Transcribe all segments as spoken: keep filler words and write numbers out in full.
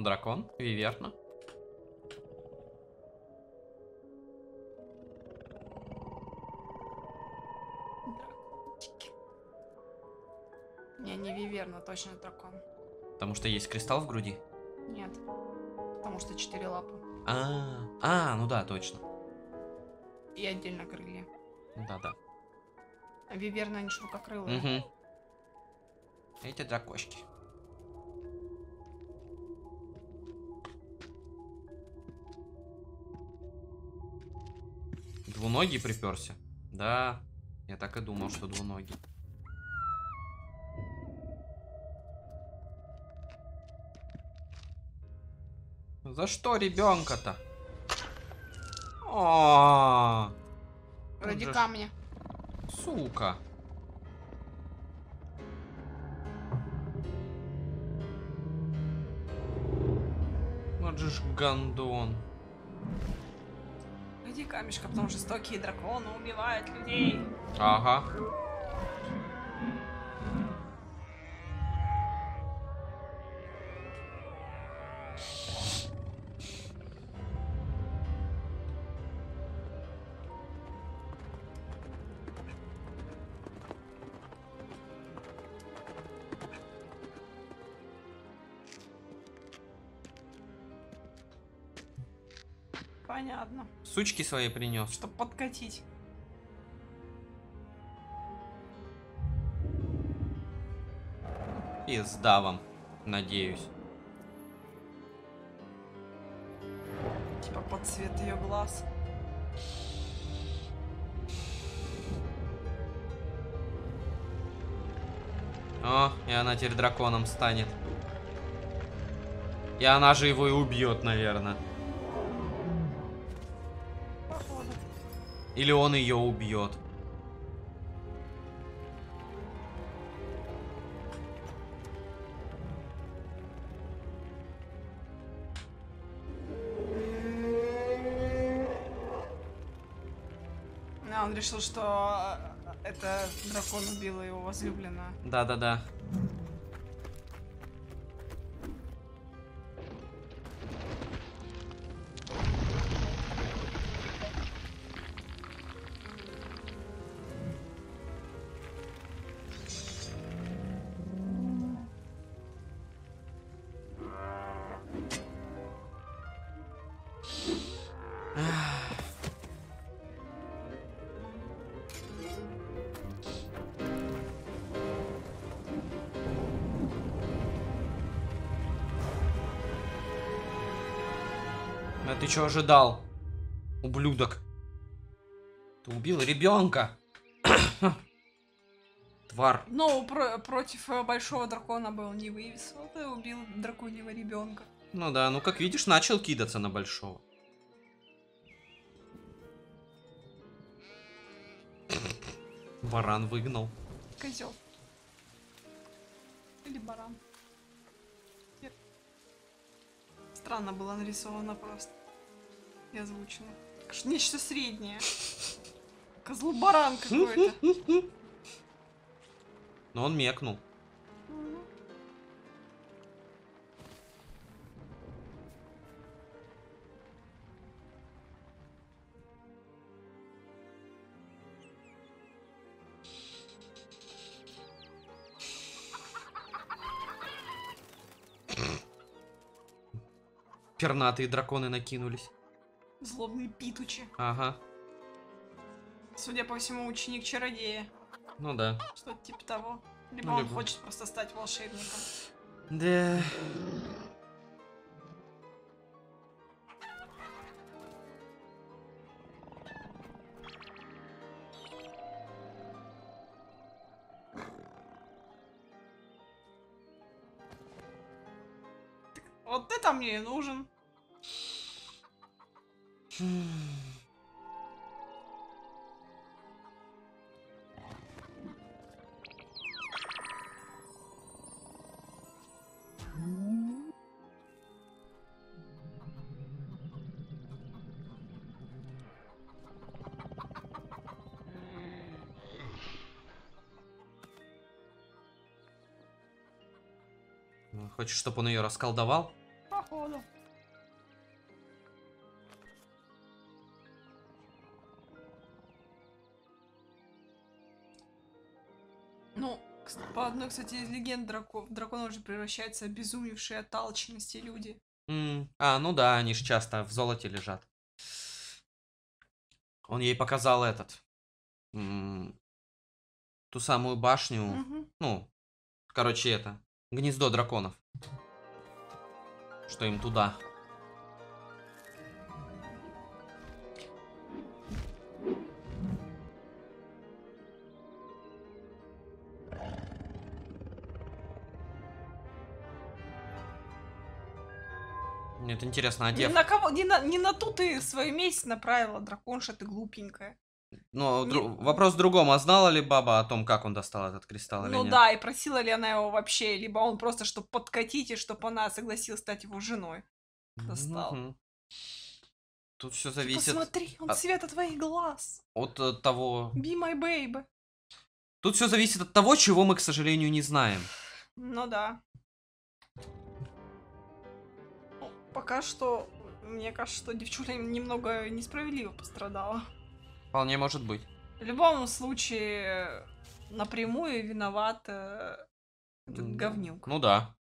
Дракон, виверна. Дракончики. Не, не виверна, точно дракон. Потому что есть кристалл в груди? Нет. Потому что четыре лапы. А, а, ну да, точно. И отдельно крылья. Да-да. А виверна, они ширококрылые. Угу. Эти дракошки. Двуногий приперся? Да, я так и думал, что двуногий. За что ребенка-то? О, Ради камня. сука. Вот же ж гандон. Ради камешка, потому что жестокие драконы убивают людей. Ага. Понятно. Сучки свои принес. Чтоб подкатить. Пизда вам, надеюсь. Типа под цвет ее глаз. О, и она теперь драконом станет. И она же его и убьет, наверное. Походу. Или он ее убьет. А, он решил, что это дракон убил его возлюбленную. Да-да-да. А ты что ожидал, ублюдок? Ты убил ребенка. Твар. Ну, про против большого дракона был не вывез. Вот и убил драконьего ребенка. Ну да, ну как видишь, начал кидаться на большого. Баран выгнал. Козел. Или баран. Странно было нарисовано просто. И озвучено. Нечто среднее. Козлу-баран какой-то. Но он мекнул. Пернатые драконы накинулись. Злобные питучи. Ага. Судя по всему, ученик чародея. Ну да. Что-то типа того. Либо Ну, он либо. хочет просто стать волшебником. Да. Вот это мне и нужен. Хочешь, чтобы он ее расколдовал? походу. Ну, кс- по одной, кстати, из легенд дракон, дракон уже превращается в обезумевшие от алчности люди. М, А, ну да, они же часто в золоте лежат. Он ей показал этот, м, ту самую башню, Мгм. ну, короче, это, гнездо драконов. Что им туда. Мне это интересно, а Ни дев... на кого, ни на, ни на ту ты свою месть направила, драконша ты глупенькая. Ну, Не- дру- вопрос в другом. А знала ли баба о том, как он достал этот кристалл или Ну нет? да, и просила ли она его вообще, либо он просто, чтобы подкатить, и чтобы она согласилась стать его женой, достал. Мгм. Тут все Ты зависит посмотри, он от, цвета твоих глаз. от, э, того... Be my baby. Тут все зависит от того, чего мы, к сожалению, не знаем. Ну да. Ну, пока что, мне кажется, что девчуля немного несправедливо пострадала. Вполне может быть. В любом случае, напрямую виноват э, этот М, говнюк. Ну да.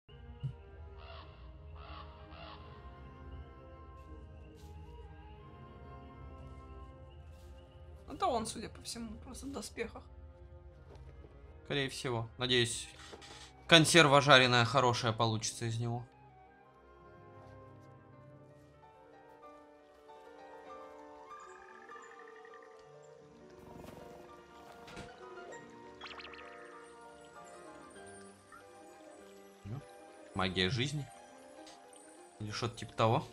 Это он, судя по всему, просто в доспехах. Скорее всего. Надеюсь, консерва жареная хорошая получится из него. Ну, магия жизни. Или что-то типа того.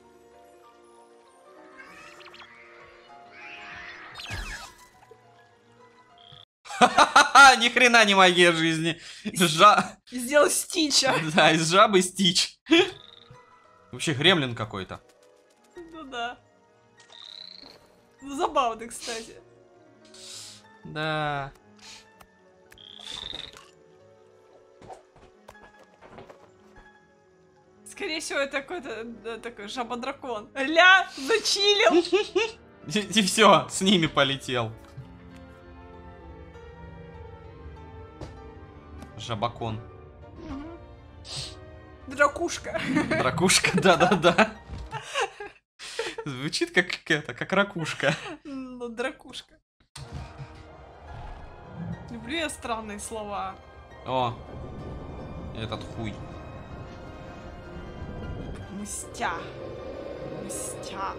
Ха-ха-ха! Ни хрена не магия жизни. Жа... Сделал стича. Да, из жабы стич. Вообще гремлин какой-то. Ну да. Ну, забавно, кстати. Да. Скорее всего, это какой-то да, такой жаба-дракон. Ля, зачилил. И, и все, с ними полетел. Жабакон. Мгм. Дракушка. Дракушка, да-да-да. Звучит как это, как ракушка. Ну, дракушка. Люблю я странные слова. О, этот хуй. Мстя. Мстя.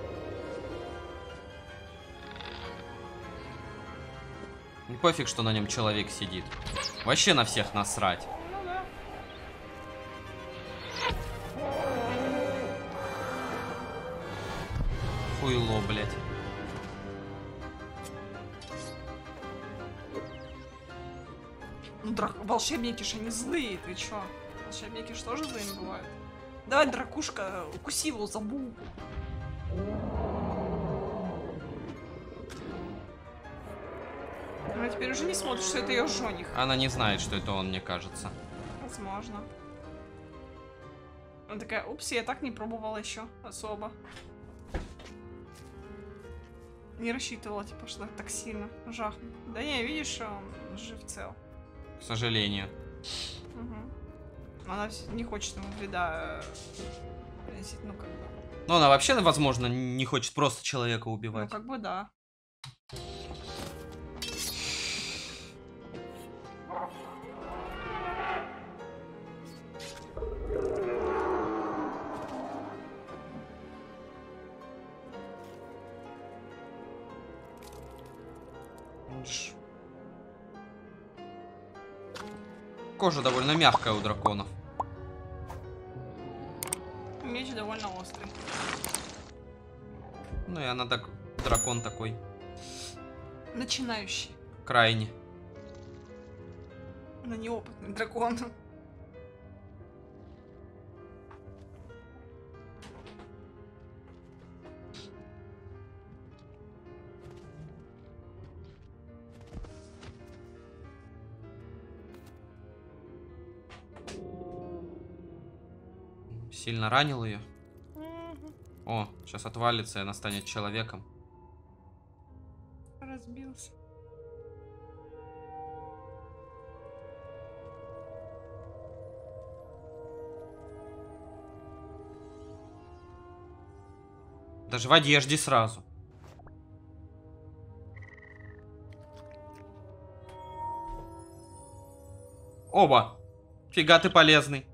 Не пофиг, что на нем человек сидит. Вообще на всех насрать. Ну да. Хуйло, блядь. Ну, драк... волшебники же не злые, ты чё? Волшебники же тоже злыми бывают. Давай, дракушка, укуси его за булку. Она теперь уже не смотрит, что это ее жених. Она не знает, что это он, мне кажется. Возможно. Она такая, упс, я так не пробовала еще особо. Не рассчитывала, типа, что так сильно жахнет. Да не, видишь, он жив цел. К сожалению. Угу. Она вс- не хочет ему вреда э, приносить, ну как бы. Ну, она вообще, возможно, не хочет просто человека Ну убивать. как бы да. Ш- Кожа довольно мягкая у драконов. Меч довольно острый. Ну и она так... Дракон такой. Начинающий. Крайне. Она неопытный дракон. Сильно ранил ее. Мгм. О, сейчас отвалится, и она станет человеком. Разбился. Даже в одежде сразу. Оба. Фига ты полезный.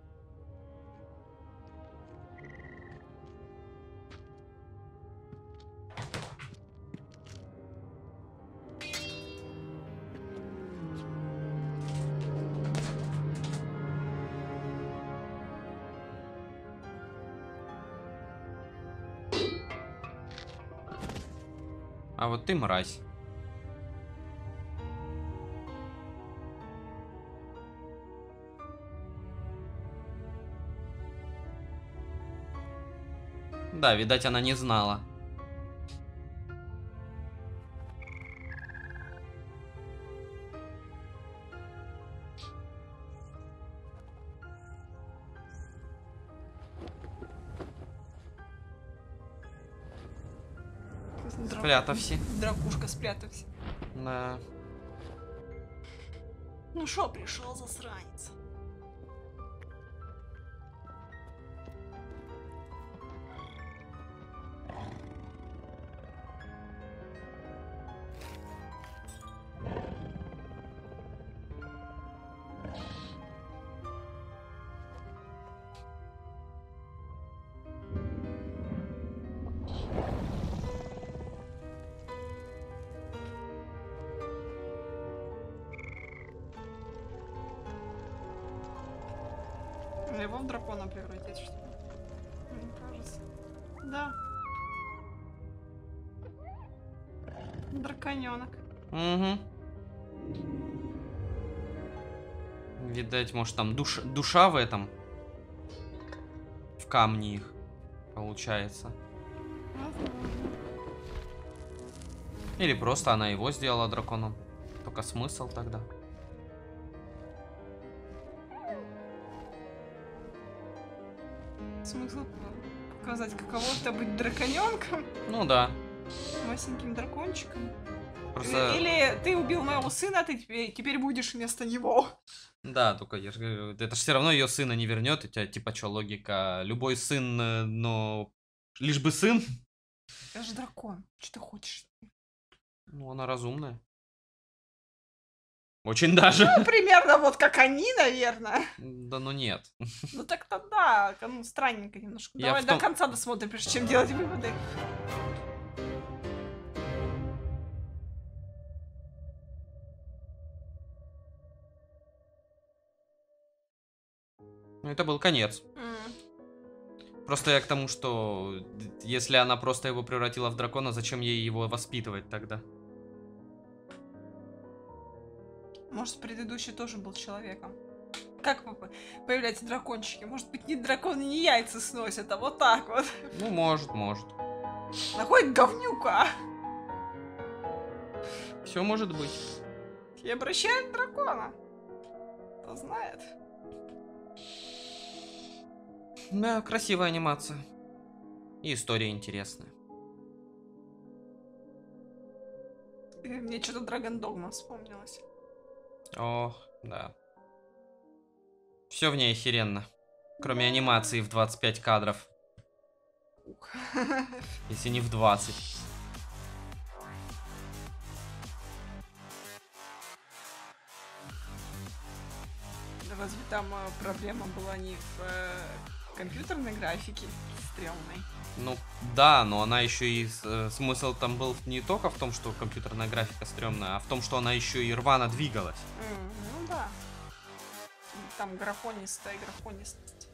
А вот ты мразь. Да, видать, она не знала. Дра- Спрятався. Дракушка, спрятався. Да. Ну шо, пришел засранец. Его в дракона превратить, что ли? Мне кажется. Да. Драконёнок. Угу. Видать, может, там душ... душа в этом. В камне их. Получается. Возможно. Или просто она его сделала драконом. Только смысл тогда. Смысл показать, каково это быть драконёнком, Ну да. масеньким дракончиком. Просто... Или ты убил моего сына, ты теперь, теперь будешь вместо него. Да, только я же говорю, это же все равно ее сына не вернет. У тебя типа что, логика? Любой сын, э, но лишь бы сын. Я же дракон. Что ты хочешь? Ну, она разумная. Очень даже. Ну, примерно вот как они, наверное. Да ну нет. Ну так-то да, ну странненько немножко. Я Давай в до том- конца досмотрим, прежде чем делать выводы. Ну, это был конец. М. Просто я к тому, что д- если она просто его превратила в дракона, зачем ей его воспитывать тогда? Может, предыдущий тоже был человеком. Как по- появляются дракончики? Может быть, не драконы, не яйца сносят, а вот так вот. Ну, может, может. Находит говнюка Все может быть. и обращает в дракона. Кто знает. Да, красивая анимация. И история интересная. И мне что-то Драгон Догма вспомнилось. Ох, да. Все в ней охеренно. Кроме анимации в двадцать пять кадров. Ух. Если не в двадцать. Разве там э, проблема была не в э, компьютерной графике стрёмной? Ну, да, но она еще и... с- э, смысл там был не только в том, что компьютерная графика стрёмная, а в том, что она еще и рвано двигалась. М, ну да. Там графонистая графонистость.